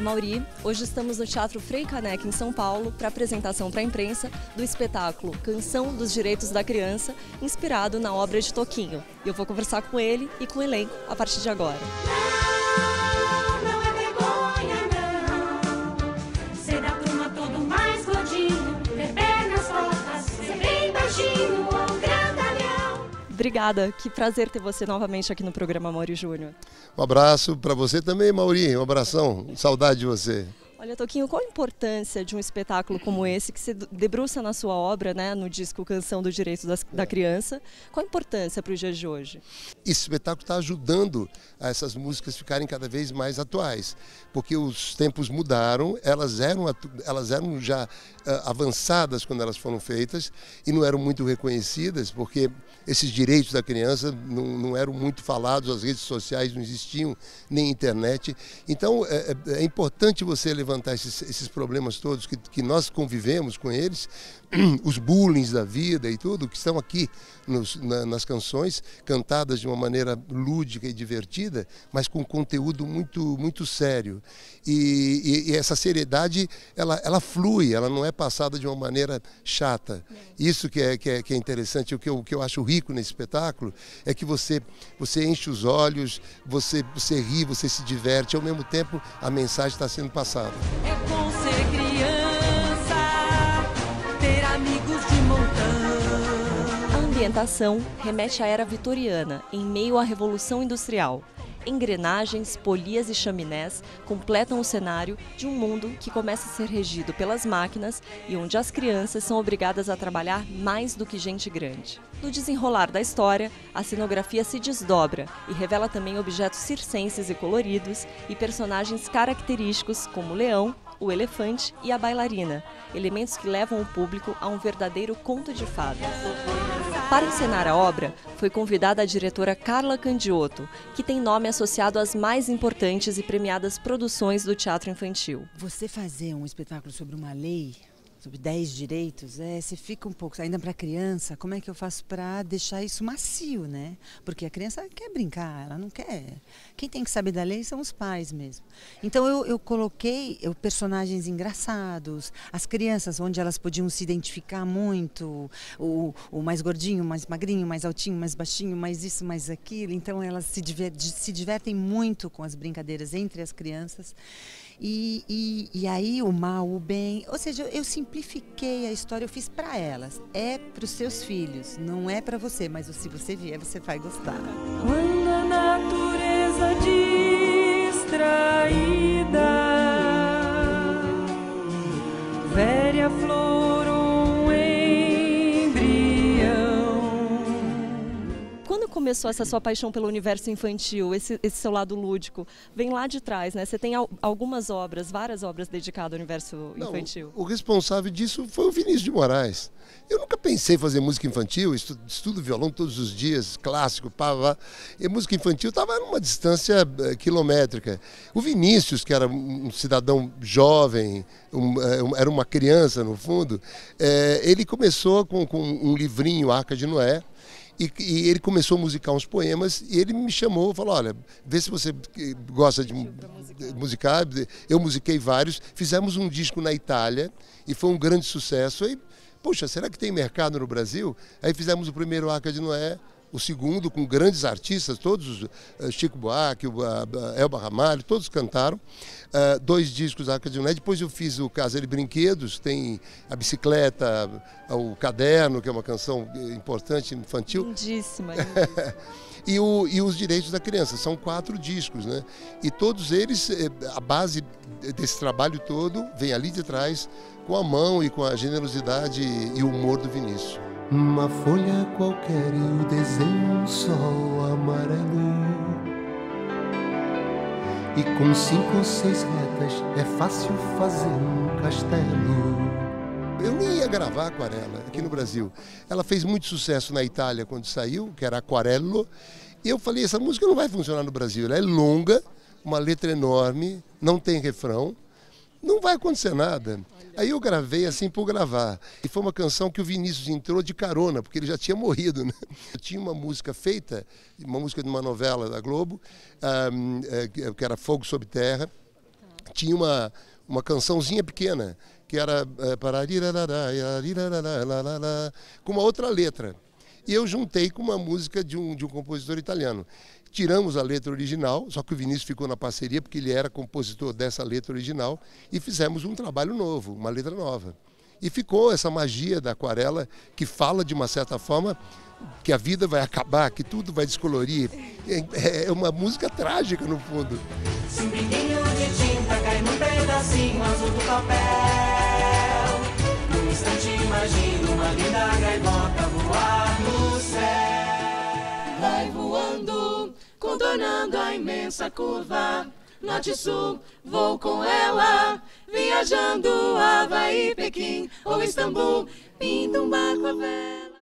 Amauri, hoje estamos no Teatro Frei Caneca, em São Paulo, para apresentação para a imprensa do espetáculo Canção dos Direitos da Criança, inspirado na obra de Toquinho. E eu vou conversar com ele e com o elenco a partir de agora. Não é vergonha, não. Ser da turma todo mais gordinho, ter pernas fortes, ser bem baixinho ou grandalhão. Obrigada, que prazer ter você novamente aqui no programa Amauri Júnior. Um abraço para você também, Mauri. Um abração. Saudade de você. Olha, Toquinho, qual a importância de um espetáculo como esse, que se debruça na sua obra, né, no disco Canção dos Direitos da Criança? Qual a importância para os dias de hoje? Esse espetáculo está ajudando a essas músicas ficarem cada vez mais atuais, porque os tempos mudaram, elas eram já avançadas quando elas foram feitas e não eram muito reconhecidas, porque esses direitos da criança não eram muito falados, as redes sociais não existiam, nem internet. Então é importante você levantar esses problemas todos que nós convivemos com eles, os bullying da vida e tudo, que estão aqui nas canções, cantadas de uma maneira lúdica e divertida, mas com conteúdo muito sério. E essa seriedade, ela flui, ela não é passada de uma maneira chata. Isso que é interessante, o que eu acho rico nesse espetáculo, é que você enche os olhos, você ri, você se diverte, ao mesmo tempo a mensagem está sendo passada. É bom ser criança, ter amigos de montão. A ambientação remete à era vitoriana, em meio à Revolução Industrial. Engrenagens, polias e chaminés completam o cenário de um mundo que começa a ser regido pelas máquinas e onde as crianças são obrigadas a trabalhar mais do que gente grande. No desenrolar da história, a cenografia se desdobra e revela também objetos circenses e coloridos e personagens característicos como o leão, o elefante e a bailarina, elementos que levam o público a um verdadeiro conto de fadas. Para encenar a obra, foi convidada a diretora Carla Candiotto, que tem nome associado às mais importantes e premiadas produções do teatro infantil. Você fazer um espetáculo sobre uma lei, sobre 10 direitos, você fica um pouco, ainda para criança, como é que eu faço para deixar isso macio, né? Porque a criança quer brincar, ela não quer. Quem tem que saber da lei são os pais mesmo. Então eu coloquei personagens engraçados, as crianças onde elas podiam se identificar muito, o mais gordinho, mais magrinho, mais altinho, mais baixinho, mais isso, mais aquilo. Então elas se divertem muito com as brincadeiras entre as crianças. E aí o mal, o bem, ou seja, eu simplifiquei a história, eu fiz para elas. É para os seus filhos, não é para você, mas se você vier, você vai gostar. Quando a natureza distraída vere a flor um embrião. Quando começou essa sua paixão pelo universo infantil, esse seu lado lúdico, vem lá de trás, né? Você tem algumas obras, várias obras dedicadas ao universo infantil. O responsável disso foi o Vinícius de Moraes. Eu nunca pensei em fazer música infantil, estudo violão todos os dias, clássico, pá. E música infantil estava numa distância quilométrica. O Vinícius, que era um cidadão jovem, era uma criança no fundo, ele começou com um livrinho, Arca de Noé, e ele começou a musicar uns poemas e ele me chamou e falou, olha, vê se você gosta de musicar. Eu musiquei vários, fizemos um disco na Itália e foi um grande sucesso. Aí, poxa, será que tem mercado no Brasil? Aí fizemos o primeiro Arca de Noé, o segundo com grandes artistas, todos, Chico Buarque, Elba Ramalho, todos cantaram. 2 discos Arca de Noé, depois eu fiz o Casa de Brinquedos, tem a bicicleta, o caderno, que é uma canção importante, infantil. Lindíssima. E os direitos da criança, são 4 discos, né? E todos eles, a base desse trabalho todo vem ali de trás, com a mão e com a generosidade e o humor do Vinícius. Uma folha qualquer eu desenho um sol amarelo, e com 5 ou 6 retas é fácil fazer um castelo. Eu nem ia gravar Aquarela aqui no Brasil. Ela fez muito sucesso na Itália quando saiu, que era Aquarello, e eu falei, essa música não vai funcionar no Brasil, ela é longa, uma letra enorme, não tem refrão, não vai acontecer nada. Aí eu gravei assim por gravar. E foi uma canção que o Vinícius entrou de carona, porque ele já tinha morrido, né? Eu tinha uma música feita, uma música de uma novela da Globo, que era Fogo Sob Terra. tinha uma cançãozinha pequena, que era com uma outra letra. E eu juntei com uma música de um compositor italiano. Tiramos a letra original, só que o Vinícius ficou na parceria, porque ele era compositor dessa letra original, e fizemos um trabalho novo, uma letra nova. E ficou essa magia da aquarela, que fala de uma certa forma que a vida vai acabar, que tudo vai descolorir. É uma música trágica, no fundo. Se um pinguinho de tinta cai num pedacinho azul do papel, num instante imagino uma linda gaivota voar no céu. Vai voando, contornando a imensa curva, norte e sul, vou com ela, viajando Havaí, Pequim ou Istambul, indo um barco a vela.